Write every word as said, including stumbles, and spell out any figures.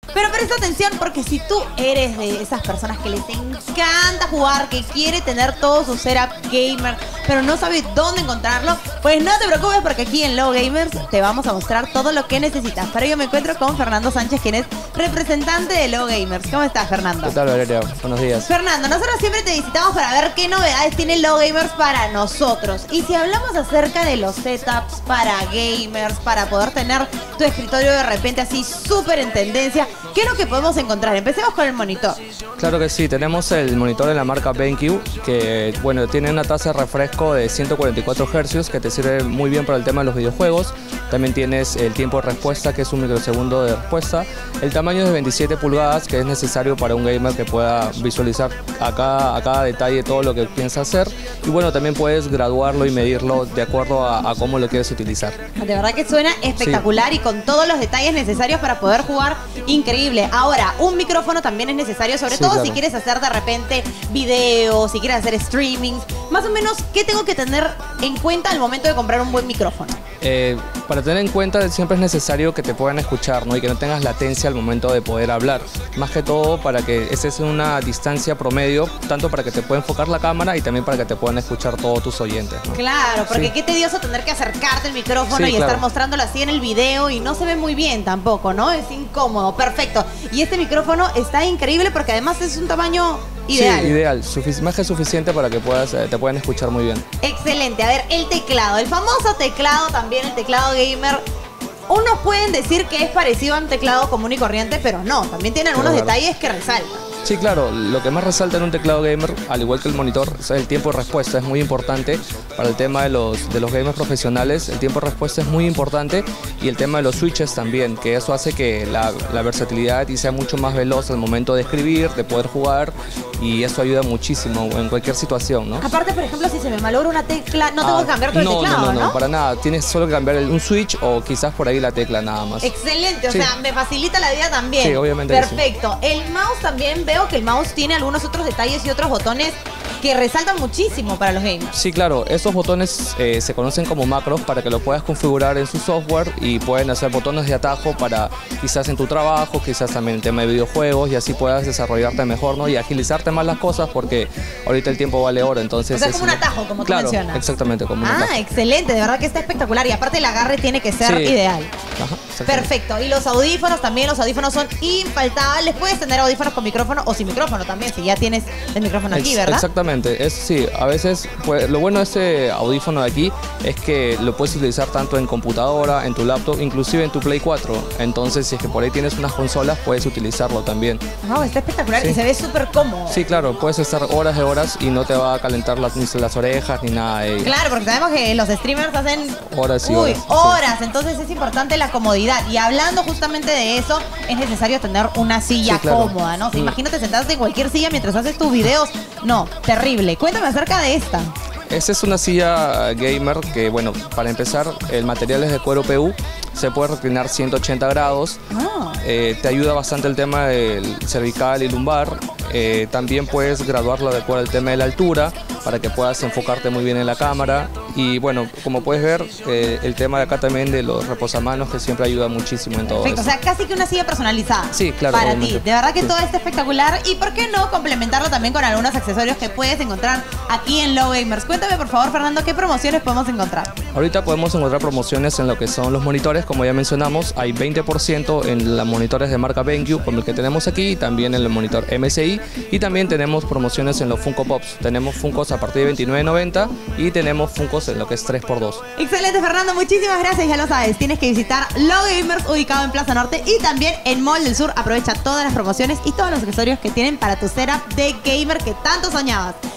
Pero presta atención porque si tú eres de esas personas que les encanta jugar, que quiere tener todo su setup gamer, pero no sabe dónde encontrarlo, pues no te preocupes porque aquí en Logo Gamers te vamos a mostrar todo lo que necesitas. Para ello me encuentro con Fernando Sánchez, quien es representante de Logo Gamers. ¿Cómo estás, Fernando? ¿Qué tal, Valeria? Buenos días. Fernando, nosotros siempre te visitamos para ver qué novedades tiene Logo Gamers para nosotros. Y si hablamos acerca de los setups para gamers, para poder tener tu escritorio de repente así súper en tendencia, ¿qué es lo que podemos encontrar? Empecemos con el monitor. Claro que sí, tenemos el monitor de la marca BenQ, que bueno, tiene una tasa de refresco de ciento cuarenta y cuatro hercios, que te sirve muy bien para el tema de los videojuegos. También tienes el tiempo de respuesta, que es un microsegundo de respuesta. El tamaño es de veintisiete pulgadas, que es necesario para un gamer que pueda visualizar a cada, a cada detalle todo lo que piensa hacer. Y bueno, también puedes graduarlo y medirlo de acuerdo a, a cómo lo quieres utilizar. De verdad que suena espectacular, sí. Y con todos los detalles necesarios para poder jugar, increíble. Ahora, un micrófono también es necesario, sobre Sí, todo claro. si quieres hacer de repente videos, si quieres hacer streamings. Más o menos, ¿qué tengo que tener en cuenta al momento de comprar un buen micrófono? Eh, para tener en cuenta, siempre es necesario que te puedan escuchar, ¿no? Y que no tengas latencia al momento de poder hablar. Más que todo para que estés en una distancia promedio, tanto para que te pueda enfocar la cámara y también para que te puedan escuchar todos tus oyentes, ¿no? Claro, porque Sí. qué tedioso tener que acercarte el micrófono Sí, y claro. estar mostrándolo así en el video y no se ve muy bien tampoco, ¿no? Es incómodo, perfecto. Y este micrófono está increíble porque además es un tamaño ideal. Sí, ideal. Sufic- más que suficiente para que puedas, eh, te puedan escuchar muy bien. Excelente. A ver, el teclado, el famoso teclado también, el teclado gamer. Unos pueden decir que es parecido a un teclado común y corriente, pero no, también tiene algunos Claro. detalles que resaltan. Sí, claro, lo que más resalta en un teclado gamer, al igual que el monitor, es el tiempo de respuesta. Es muy importante para el tema de los, de los gamers profesionales. El tiempo de respuesta es muy importante y el tema de los switches también, que eso hace que la, la versatilidad y sea mucho más veloz al momento de escribir, de poder jugar, y eso ayuda muchísimo en cualquier situación, ¿no? Aparte, por ejemplo, si se me malogra una tecla, no tengo Ah, que cambiar todo no, el teclado, no, ¿no? no, no, para nada. Tienes solo que cambiar el- un switch o quizás por ahí la tecla nada más. Excelente, o Sí. sea, me facilita la vida también. Sí, obviamente que sí. Perfecto. El mouse también veo que el mouse tiene algunos otros detalles y otros botones que resaltan muchísimo para los gamers. Sí, claro, esos botones eh, se conocen como macros para que lo puedas configurar en su software y pueden hacer botones de atajo para quizás en tu trabajo, quizás también en tema de videojuegos y así puedas desarrollarte mejor, ¿no? Y agilizarte más las cosas porque ahorita el tiempo vale oro, entonces... O sea, es es como un atajo, como tú claro, mencionas. exactamente, como un Ah, atajo. excelente, de verdad que está espectacular y aparte el agarre tiene que ser Sí. ideal. Ajá, exactamente. Perfecto, y los audífonos también, los audífonos son infaltables. Puedes tener audífonos con micrófono o sin micrófono también, si ya tienes el micrófono aquí, Ex- ¿verdad? Exactamente, es, sí, a veces pues, lo bueno de este audífono de aquí es que lo puedes utilizar tanto en computadora, en tu laptop, inclusive en tu Play cuatro. Entonces, si es que por ahí tienes unas consolas, puedes utilizarlo también. Wow, está espectacular Sí. y se ve súper cómodo. Sí, claro, puedes estar horas de horas y no te va a calentar las, ni las orejas ni nada de ello. Claro, porque sabemos que los streamers hacen Horas y uy, horas, sí. horas, entonces es importante la comodidad. Y hablando justamente de eso, es necesario tener una silla Sí, claro. cómoda, ¿no? Si Mm. imagínate sentarte en cualquier silla mientras haces tus videos. No, terrible. Cuéntame acerca de esta. Esta es una silla gamer que, bueno, para empezar, el material es de cuero P U, se puede reclinar ciento ochenta grados, Ah. eh, te ayuda bastante el tema del cervical y lumbar, eh, también puedes graduarlo de acuerdo al tema de la altura para que puedas enfocarte muy bien en la cámara y bueno, como puedes ver, eh, el tema de acá también de los reposamanos que siempre ayuda muchísimo en todo Perfecto, o eso. sea, casi que una silla personalizada. Sí, claro, Para obviamente. ti. De verdad que Sí. todo está espectacular. Y por qué no complementarlo también con algunos accesorios que puedes encontrar aquí en Logo Gamers. Cuéntame, por favor, Fernando, ¿qué promociones podemos encontrar? Ahorita podemos encontrar promociones en lo que son los monitores, como ya mencionamos, hay veinte por ciento en los monitores de marca BenQ, como el que tenemos aquí, y también en el monitor M S I, y también tenemos promociones en los Funko Pops. Tenemos Funkos a partir de veintinueve noventa y tenemos Funkos en lo que es tres por dos. Excelente, Fernando, muchísimas gracias, ya lo sabes, tienes que visitar Logo Gamers ubicado en Plaza Norte y también en Mall del Sur. Aprovecha todas las promociones y todos los accesorios que tienen para tu setup de gamer que tanto soñabas.